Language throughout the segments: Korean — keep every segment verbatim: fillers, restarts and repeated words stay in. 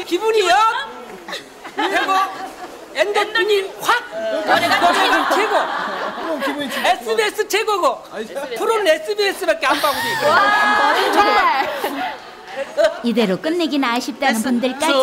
기분이 업 되고 엔도핀이 확 노래가 최고. 에스비에스 최고고 프로는 에스비에스밖에 안 봐보지. 정말 이대로 끝내긴 아쉽다는 분들까지.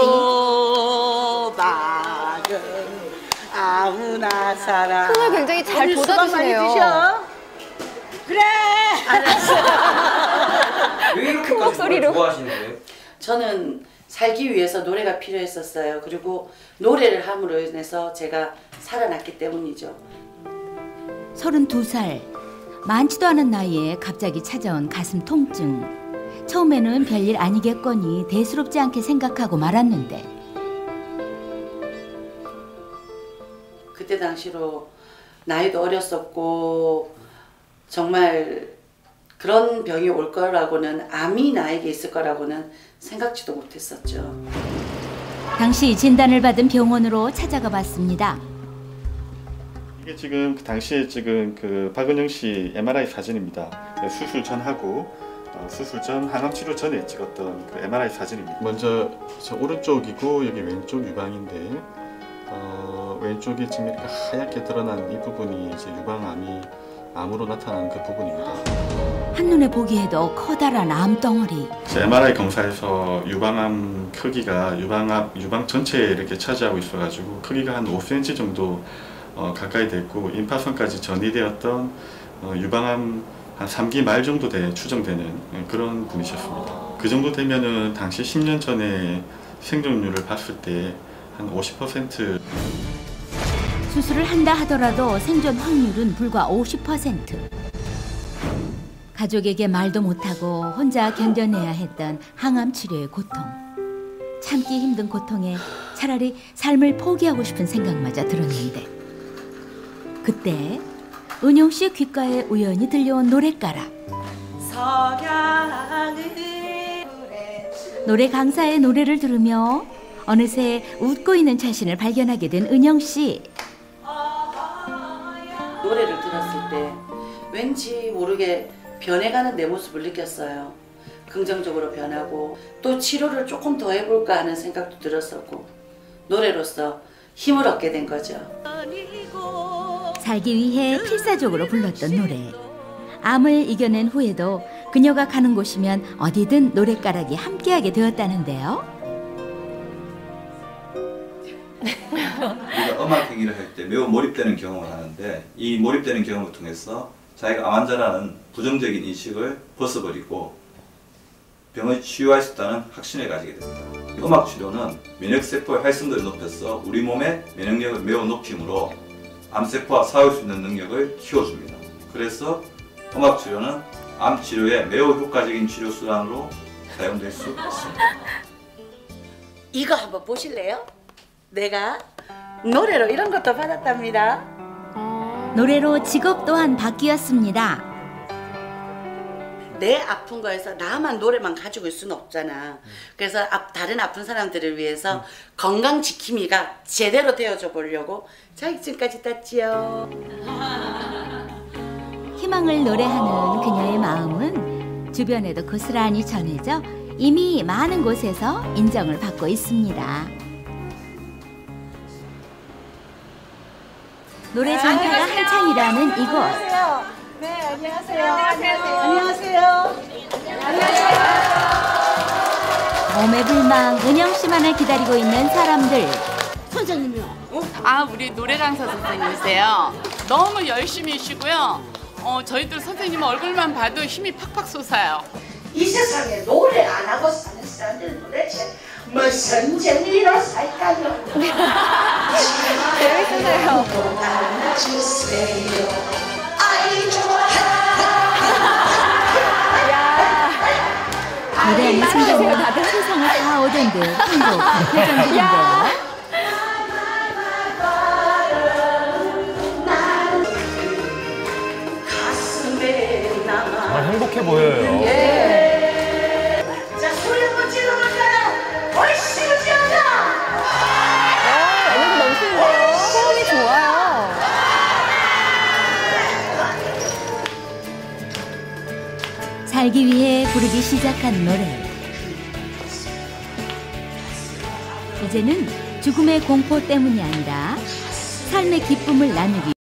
수박은 아무나 살아. 흥을 굉장히 잘 돋아주시네요. 그래. 알았어. 왜 이렇게까지 노래 좋아하시는 거예요? 저는 살기 위해서 노래가 필요했었어요. 그리고 노래를 함으로 인해서 제가 살아났기 때문이죠. 서른두 살, 많지도 않은 나이에 갑자기 찾아온 가슴 통증. 처음에는 별일 아니겠거니 대수롭지 않게 생각하고 말았는데 그때 당시로 나이도 어렸었고 정말 그런 병이 올 거라고는, 암이 나에게 있을 거라고는 생각지도 못했었죠. 당시 진단을 받은 병원으로 찾아가 봤습니다. 이게 지금 그 당시에 찍은 그 박은영 씨 엠알아이 사진입니다. 수술 전하고 어, 수술 전 항암 치료 전에 찍었던 그 엠알아이 사진입니다. 먼저 저 오른쪽이고 여기 왼쪽 유방인데 어, 왼쪽이 지금 이렇게 하얗게 드러난 이 부분이 이제 유방암이 암으로 나타나는 그 부분입니다. 한눈에 보기에도 커다란 암덩어리. 엠알아이 검사에서 유방암 크기가 유방암 유방 전체에 이렇게 차지하고 있어가지고 크기가 한 오 센티미터 정도 어, 가까이 됐고 임파선까지 전이되었던 어, 유방암 한 삼 기 말 정도 돼 추정되는 그런 분이셨습니다. 그 정도 되면은 당시 십 년 전에 생존율을 봤을 때 한 오십 퍼센트. 수술을 한다 하더라도 생존 확률은 불과 오십 퍼센트. 가족에게 말도 못하고 혼자 견뎌내야 했던 항암 치료의 고통. 참기 힘든 고통에 차라리 삶을 포기하고 싶은 생각마저 들었는데 그때 은용 씨의 귓가에 우연히 들려온 노랫가락. 노래 강사의 노래를 들으며 어느새 웃고 있는 자신을 발견하게 된 은영 씨. 노래를 들었을 때 왠지 모르게 변해가는 내 모습을 느꼈어요. 긍정적으로 변하고 또 치료를 조금 더 해볼까 하는 생각도 들었었고 노래로서 힘을 얻게 된 거죠. 살기 위해 필사적으로 불렀던 노래. 암을 이겨낸 후에도 그녀가 가는 곳이면 어디든 노랫가락이 함께하게 되었다는데요. 우리가 음악 행위를 할 때 매우 몰입되는 경험을 하는데 이 몰입되는 경험을 통해서 자기가 암 환자라는 부정적인 인식을 벗어버리고 병을 치유할 수 있다는 확신을 가지게 됩니다. 음악 치료는 면역세포의 활성도를 높여서 우리 몸의 면역력을 매우 높이므로 암세포와 싸울 수 있는 능력을 키워줍니다. 그래서 음악 치료는 암 치료에 매우 효과적인 치료 수단으로 사용될 수 있습니다. 이거 한번 보실래요? 내가 노래로 이런 것도 받았답니다. 노래로 직업 또한 바뀌었습니다. 내 아픈 거에서 나만 노래만 가지고 있을 수는 없잖아. 그래서 다른 아픈 사람들을 위해서 건강 지킴이가 제대로 되어줘 보려고 자격증까지 땄지요. 희망을 노래하는 그녀의 마음은 주변에도 고스란히 전해져 이미 많은 곳에서 인정을 받고 있습니다. 노래 장사가 한창이라는 이곳. 네, 안녕하세요. 안녕하세요. 안녕하세요. 몸의 불망 은영 씨만을 기다리고 있는 사람들. 선생님이요. 어? 아, 우리 노래 강사 선생님이세요. 너무 열심히시고요. 어, 저희들 선생님 얼굴만 봐도 힘이 팍팍 솟아요. 이 세상에 노래 안 하고 사는 사람들은 도대체 무슨 재미로 살까요? 재밌으세요. 노래하는 순간에 세상을 다 얻은 듯 행복한 표정들인데요. 정말 행복해 보여요. 예. 자, 소리 한번 질러볼까요? 얼씨구 지어라! 아, 에너지 넘치는데요. 호흡이 좋아요. 살기 위해 부르기 시작한 노래. 이제는 죽음의 공포 때문이 아니라 삶의 기쁨을 나누기